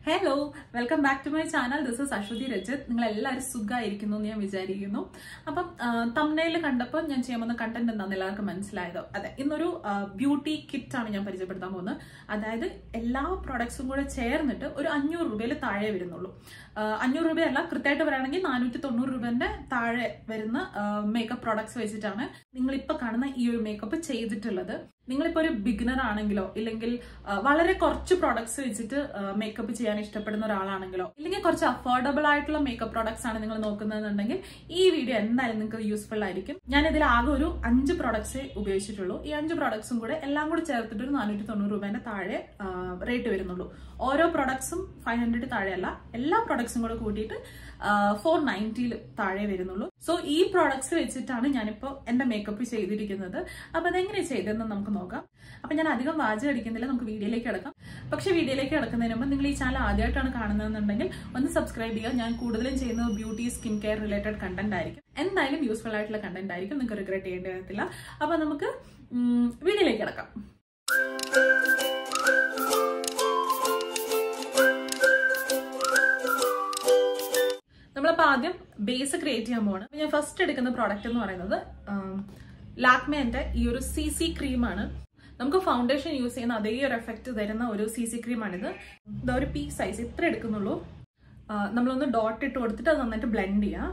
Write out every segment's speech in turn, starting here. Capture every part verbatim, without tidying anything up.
Hello, welcome back to my channel. This is Ashwathi Rejith. നിങ്ങൾ എല്ലാവരും സുഖമായിരിക്കുന്നു എന്ന് ഞാൻ വിചാരിക്കുന്നു. അപ്പം തംബ്നെയിൽ കണ്ടപ്പോൾ ഞാൻ ചെയ്യാൻ പോകുന്ന കണ്ടന്റ് എന്താണെന്ന് എല്ലാവർക്കും മനസ്സിലായതോ? അതെ, ഇന്നൊരു ബ്യൂട്ടി കിറ്റ് ആണ് ഞാൻ പരിചയപ്പെടുത്താൻ പോകുന്നത്. അതായത് എല്ലാ പ്രോഡക്ട്സും കൂടെ ചേർന്നിട്ട് ഒരു അഞ്ഞൂറ് രൂപയിൽ താഴെ വരുന്നുള്ളൂ. അഞ്ഞൂറ് രൂപയല്ല, കൃത്യമായിട്ട് പറയുകയാണെങ്കിൽ നാനൂറ്റി തൊണ്ണൂറ് രൂപന്റെ താഴെ വരുന്ന മേക്കപ്പ് പ്രോഡക്ട്സ് വെച്ചിട്ടാണ് നിങ്ങളിപ്പോൾ കാണുന്ന ഈ ഒരു മേക്കപ്പ് ചെയ്തിട്ടുള്ളത്. നിങ്ങളിപ്പോൾ ഒരു ബിഗിനർ ആണെങ്കിലോ ഇല്ലെങ്കിൽ വളരെ കുറച്ച് പ്രോഡക്ട്സ് വെച്ചിട്ട് മേക്കപ്പ് ചെയ്യാൻ ഇഷ്ടപ്പെടുന്ന ഒരാളാണെങ്കിലോ ഇല്ലെങ്കിൽ കുറച്ച് അഫോർഡബിൾ ആയിട്ടുള്ള മേക്കപ്പ് പ്രോഡക്ട്സ് ആണ് നിങ്ങൾ നോക്കുന്നതെന്നുണ്ടെങ്കിൽ ഈ വീഡിയോ എന്തായാലും നിങ്ങൾക്ക് യൂസ്ഫുൾ ആയിരിക്കും. ഞാൻ ഇതിൽ ആകെ ഒരു അഞ്ച് പ്രോഡക്ട്സേ ഉപയോഗിച്ചിട്ടുള്ളൂ. ഈ അഞ്ച് പ്രോഡക്ട്സും കൂടെ എല്ലാം കൂടി ചേർത്തിട്ട് ഒരു നാനൂറ്റി തൊണ്ണൂറ് രൂപേന്റെ താഴെ റേറ്റ് വരുന്നുള്ളൂ. ഓരോ പ്രോഡക്ട്സും ഫൈവ് ഹൺഡ്രഡ് താഴെയല്ല, എല്ലാ പ്രോഡക്ട്സും കൂടെ കൂട്ടിയിട്ട് ഫോർ നയൻറ്റിയിൽ താഴെ വരുന്നുള്ളൂ. സോ ഈ പ്രോഡക്ട്സ് വെച്ചിട്ടാണ് ഞാനിപ്പോൾ എന്റെ മേക്കപ്പ് ചെയ്തിരിക്കുന്നത്. അപ്പൊ അതെങ്ങനെ ചെയ്തതെന്ന് നമുക്ക് നോക്കാം. അപ്പൊ ഞാൻ അധികം വാചകം അടിക്കുന്നില്ല, നമുക്ക് വീഡിയോയിലേക്ക് കിടക്കാം. പക്ഷെ വീഡിയോയിലേക്ക് കിടക്കുന്നതിന് മുമ്പ് നിങ്ങൾ ഈ ചാനൽ ആദ്യമായിട്ടാണ് കാണുന്നതെന്നുണ്ടെങ്കിൽ ഒന്ന് സബ്സ്ക്രൈബ് ചെയ്യുക. ഞാൻ കൂടുതലും ചെയ്യുന്നത് beauty skin care related content ആയിരിക്കും. എന്തായാലും യൂസ്ഫുൾ ആയിട്ടുള്ള കണ്ടന്റ് ആയിരിക്കും, നിങ്ങൾക്ക് റിഗ്രറ്റ് ചെയ്യേണ്ടി വരത്തില്ല. അപ്പൊ നമുക്ക് വീഡിയോയിലേക്ക് കിടക്കാം. നമ്മളപ്പോൾ ആദ്യം ബേസ് ക്രിയേറ്റ് ചെയ്യാൻ പോകണം. ഞാൻ ഫസ്റ്റ് എടുക്കുന്ന പ്രോഡക്റ്റ് എന്ന് പറയുന്നത് ലാക്മേന്റെ ഈ ഒരു സി സി ക്രീമാണ്. നമുക്ക് ഫൗണ്ടേഷൻ യൂസ് ചെയ്യുന്ന അതേ ഒരു എഫക്റ്റ് തരുന്ന ഒരു സി സി ക്രീമാണിത്. ഇതാ ഒരു പീ സൈസ് ഇത്ര എടുക്കുന്നുള്ളൂ. നമ്മളൊന്ന് ഡോട്ട് ഇട്ട് കൊടുത്തിട്ട് അത് നന്നായിട്ട് ബ്ലെൻഡ് ചെയ്യാം.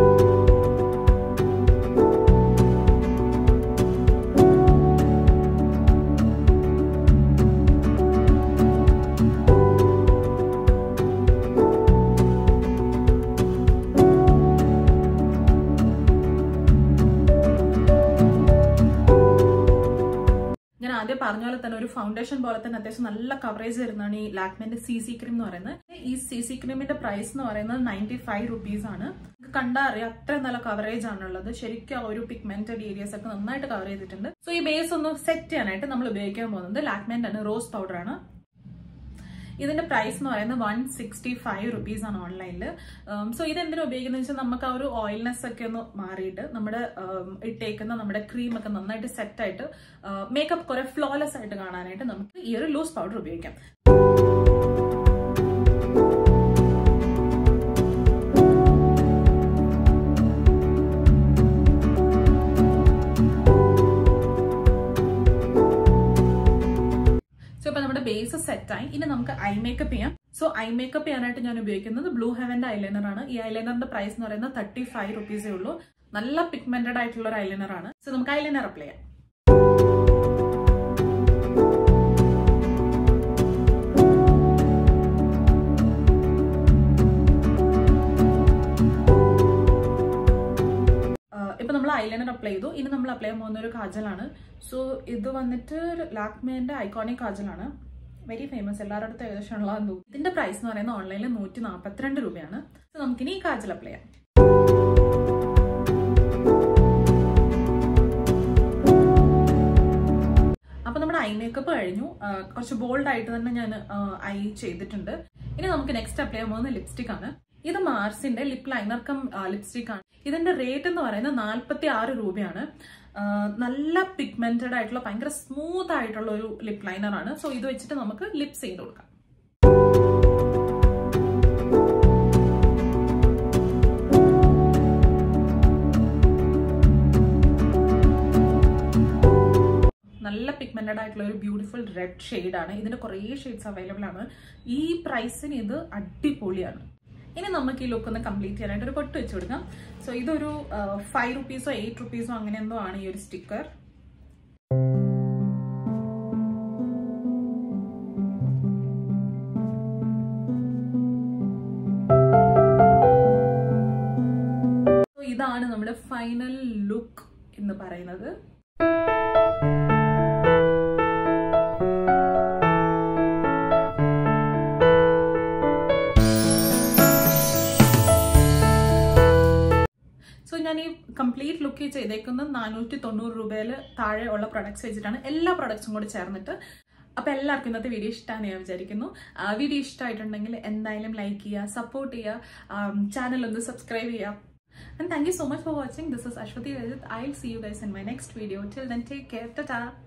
ആദ്യം പറഞ്ഞ പോലെ തന്നെ ഒരു ഫൗണ്ടേഷൻ പോലെ തന്നെ അത്യാവശ്യം നല്ല കവറേജ് വരുന്നതാണ് ഈ ലാക്മേന്റെ സി സി ക്രീം എന്ന് പറയുന്നത്. ഈ സി സി ക്രീമിന്റെ പ്രൈസ് എന്ന് പറയുന്നത് നയൻറ്റി ഫൈവ് റുപ്പീസ് ആണ്. കണ്ടാ അറിയാം അത്രയും നല്ല കവറേജ് ആണുള്ളത്. ശരിക്കും ആ ഒരു പിഗ്മെന്റഡ് ഏരിയസ് ഒക്കെ നന്നായിട്ട് കവർ ചെയ്തിട്ടുണ്ട്. സോ ഈ ബേസ് ഒന്ന് സെറ്റ് ചെയ്യാനായിട്ട് നമ്മൾ ഉപയോഗിക്കാൻ പോകുന്നത് ലാക്മേന്റെ ആണ് റോസ് പൗഡർ ആണ്. ഇതിന്റെ പ്രൈസ് എന്ന് പറയുന്നത് വൺ സിക്സ്റ്റി ഫൈവ് റുപ്പീസ് ആണ് ഓൺലൈനിൽ. സോ ഇതെന്തിനാ ഉപയോഗിക്കുന്നത് വെച്ചാൽ നമുക്ക് ആ ഒരു ഓയിൽനെസ് ഒക്കെ ഒന്ന് മാറിയിട്ട് നമ്മുടെ ഇട്ടേക്കുന്ന നമ്മുടെ ക്രീം ഒക്കെ നന്നായിട്ട് സെറ്റ് ആയിട്ട് മേക്കപ്പ് കുറെ ഫ്ലോലെസ് ആയിട്ട് കാണാനായിട്ട് നമുക്ക് ഈ ഒരു ലൂസ് പൗഡർ ഉപയോഗിക്കാം. ബേസ് സെറ്റായി. ഇനി നമുക്ക് ഐ മേക്കപ്പ് ചെയ്യാം. സോ ഐ മേക്കപ്പ് ചെയ്യാനായിട്ട് ഞാൻ ഉപയോഗിക്കുന്നത് ബ്ലൂ ഹെവന്റെ ഐലൈനർ ആണ്. ഈ ഐലൈനറിന്റെ പ്രൈസ് എന്ന് പറയുന്നത് തേർട്ടി ഫൈവ് റുപ്പീസേ ഉള്ളൂ. നല്ല പിഗ്മെന്റഡ് ആയിട്ടുള്ള ഒരു ഐലൈനർ ആണ്. സോ നമുക്ക് ഐലൈനർ അപ്ലൈ ചെയ്യാം. ഇപ്പൊ നമ്മൾ ഐലൈനർ അപ്ലൈ ചെയ്തു. ഇനി നമ്മൾ അപ്ലൈ ചെയ്യാൻ പോകുന്ന ഒരു കാജലാണ്. സോ ഇത് വന്നിട്ട് ലാക്മേന്റെ ഐക്കോണിക് കാജലാണ്. വെരി ഫേമസ്, എല്ലാവരുടെ അടുത്ത് ഏകദേശം ഉള്ളതെന്ന് തോന്നുന്നു. ഇതിന്റെ പ്രൈസ് എന്ന് പറയുന്നത് ഓൺലൈനിൽ നൂറ്റി നാൽപ്പത്തിരണ്ട് രൂപയാണ്. സോ നമുക്കിനി ഈ കാജൽ അപ്ലൈ ചെയ്യാം. അപ്പൊ നമ്മുടെ ഐ മേക്കപ്പ് കഴിഞ്ഞു. കുറച്ച് ബോൾഡ് ആയിട്ട് തന്നെ ഞാൻ ഐ ചെയ്തിട്ടുണ്ട്. ഇനി നമുക്ക് നെക്സ്റ്റ് അപ്ലൈ ചെയ്യാൻ പോകുന്ന ലിപ്സ്റ്റിക് ആണ്. ഇത് മാർസിന്റെ ലിപ് ലൈനർ കം ലിപ്സ്റ്റിക് ആണ്. ഇതിന്റെ റേറ്റ് എന്ന് പറയുന്നത് നാൽപ്പത്തി ആറ് രൂപയാണ്. നല്ല പിഗ്മെന്റഡ് ആയിട്ടുള്ള ഭയങ്കര സ്മൂത്ത് ആയിട്ടുള്ള ഒരു ലിപ് ലൈനർ ആണ്. സോ ഇത് വെച്ചിട്ട് നമുക്ക് ലിപ്സ് ചെയ്ത് കൊടുക്കാം. നല്ല പിഗ്മെന്റഡ് ആയിട്ടുള്ള ഒരു ബ്യൂട്ടിഫുൾ റെഡ് ഷെയ്ഡ് ആണ്. ഇതിന്റെ കുറേ ഷെയ്ഡ്സ് അവൈലബിൾ ആണ്. ഈ പ്രൈസിന് ഇത് അടിപൊളിയാണ്. ഇനി നമുക്ക് ഈ ലുക്ക് ഒന്ന് കംപ്ലീറ്റ് ചെയ്യാനായിട്ട് ഒരു പൊട്ട് വെച്ച് കൊടുക്കാം. സോ ഇതൊരു ഫൈവ് റുപ്പീസോ എയ്റ്റ് റുപ്പീസോ അങ്ങനെ എന്തോ ആണ് ഈ ഒരു സ്റ്റിക്കർ. ഇതാണ് നമ്മുടെ ഫൈനൽ ലുക്ക് എന്ന് പറയുന്നത്. ഞാൻ ഈ കംപ്ലീറ്റ് ലുക്ക് ചെയ്തേക്കുന്നത് നാനൂറ്റി തൊണ്ണൂറ് രൂപയിൽ താഴെ ഉള്ള പ്രൊഡക്ട്സ് വെച്ചിട്ടാണ്, എല്ലാ പ്രൊഡക്ട്സും കൂടി ചേർന്നിട്ട്. അപ്പൊ എല്ലാവർക്കും ഇന്നത്തെ വീഡിയോ ഇഷ്ടമാണ് ഞാൻ വിചാരിക്കുന്നു. വീഡിയോ ഇഷ്ടമായിട്ടുണ്ടെങ്കിൽ എന്തായാലും ലൈക്ക് ചെയ്യുക, സപ്പോർട്ട് ചെയ്യുക, ചാനൽ ഒന്ന് സബ്സ്ക്രൈബ് ചെയ്യുക. And thank you so much for watching. This is Ashwathi Rejith. I'll see you guys in my next video. Till then, take care. Ta-ta.